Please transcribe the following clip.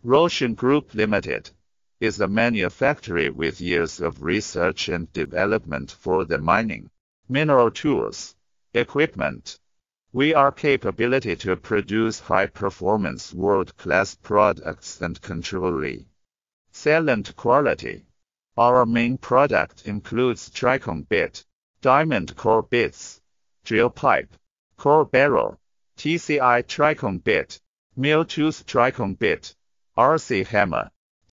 Roschen Group Limited is a manufacturer with years of research and development for the mining, mineral tools, equipment. We are capability to produce high-performance world-class products and controlly excellent quality. Our main product includes trichome bit, diamond core bits, drill pipe, core barrel, TCI trichome bit, mill tooth trichome bit, RC hammer,